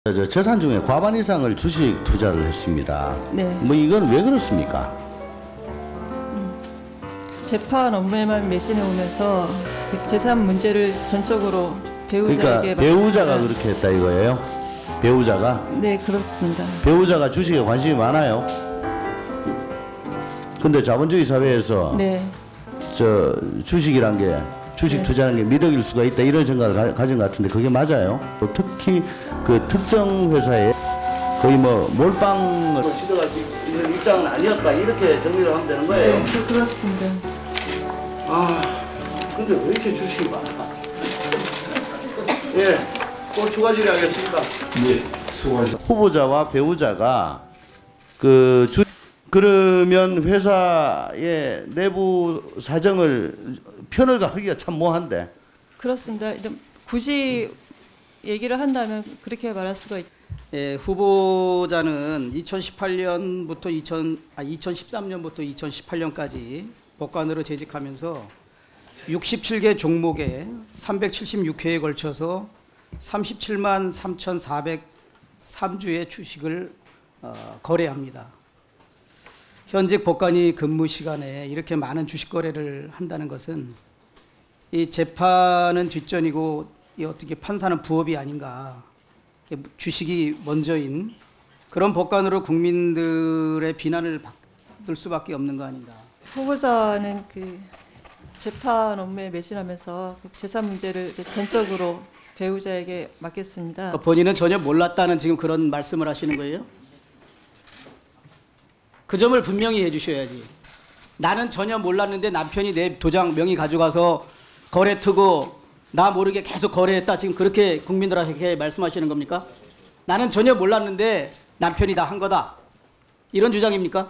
재산 중에 과반 이상을 주식 투자를 했습니다. 네. 뭐 이건 왜 그렇습니까? 재판 업무에만 매진해 오면서 그 재산 문제를 전적으로 배우자에게 그러니까 배우자가 맡겼습니다. 그렇게 했다 이거예요? 배우자가? 네, 그렇습니다. 배우자가 주식에 관심이 많아요? 근데 자본주의 사회에서 네, 저 주식이란 게 주식 네. 투자하는 게 미덕일 수가 있다 이런 생각을 가진 것 같은데 그게 맞아요? 또 특히 그 특정 회사에 거의 뭐 몰빵을 지도할 수 있는 입장은 아니었다 이렇게 정리를 하면 되는 거예요? 네, 그렇습니다. 아, 근데 왜 이렇게 주식이 많아? 예, 또 추가 질의하겠습니다. 네, 수고하셨습니다. 후보자와 배우자가 그러면 회사의 내부 사정을 편을 가기가 참 뭐한데. 그렇습니다. 굳이 얘기를 한다면 그렇게 말할 수가 있. 예, 후보자는 2013년부터 2018년까지 법관으로 재직하면서 67개 종목에 376회에 걸쳐서 37만 3,403주의 주식을 거래합니다. 현직 법관이 근무 시간에 이렇게 많은 주식 거래를 한다는 것은 이 재판은 뒷전이고 이 어떻게 판사는 부업이 아닌가. 주식이 먼저인 그런 법관으로 국민들의 비난을 받을 수밖에 없는 거 아닌가. 후보자는 그 재판 업무에 매진하면서 그 재산 문제를 이제 전적으로 배우자에게 맡겼습니다. 본인은 전혀 몰랐다는 지금 그런 말씀을 하시는 거예요? 그 점을 분명히 해주셔야지. 나는 전혀 몰랐는데 남편이 내 도장 명의 가져가서 거래 트고 나 모르게 계속 거래했다. 지금 그렇게 국민들에게 말씀하시는 겁니까? 나는 전혀 몰랐는데 남편이 다 한 거다. 이런 주장입니까?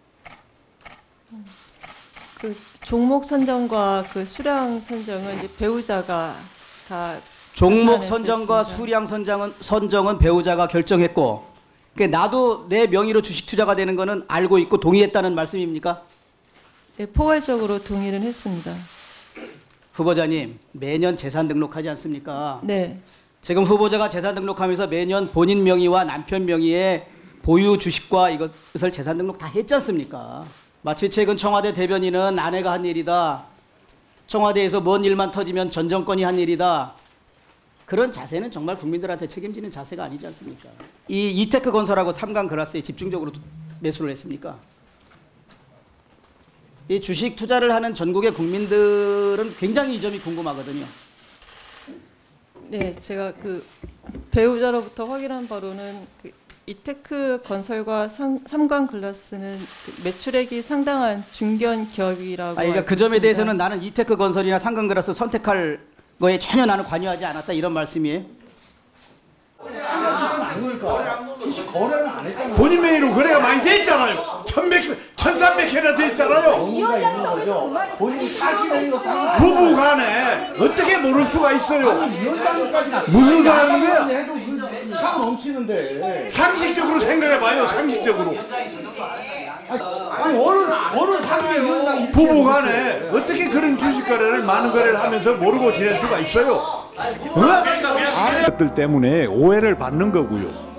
그 종목 선정과 그 수량 선정은 이제 배우자가 다 종목 판단했었습니다. 선정과 수량 선정은 배우자가 결정했고, 그러니까 나도 내 명의로 주식 투자가 되는 거는 알고 있고 동의했다는 말씀입니까? 네, 포괄적으로 동의는 했습니다. 후보자님, 매년 재산 등록하지 않습니까? 네, 지금 후보자가 재산 등록하면서 매년 본인 명의와 남편 명의의 보유 주식과 이것을 재산 등록 다 했지 않습니까? 마치 최근 청와대 대변인은 아내가 한 일이다. 청와대에서 뭔 일만 터지면 전 정권이 한 일이다. 그런 자세는 정말 국민들한테 책임지는 자세가 아니지 않습니까? 이 이테크 건설하고 삼강글라스에 집중적으로 매수를 했습니까? 이 주식 투자를 하는 전국의 국민들은 굉장히 이 점이 궁금하거든요. 네, 제가 그 배우자로부터 확인한 바로는 그 이테크 건설과 삼광글라스는 그 매출액이 상당한 중견 기업이라고. 그러니까 그 점에 대해서는 나는 이테크 건설이나 삼강글라스 선택할 거에 전혀 나는 관여하지 않았다 이런 말씀이에요. 본인 명의로 거래가 많이 됐잖아요. 1300회나 됐잖아요. 부부간에 어떻게 모를 수가 있어요? 무슨 소리 하는 거야? 상식적으로 생각해봐요. 상식적으로. 부부간에 어떻게 그런 주식 거래를 많은 거래를 하면서 모르고 지낼 수가 있어요? 것들 때문에 오해를 받는 거고요.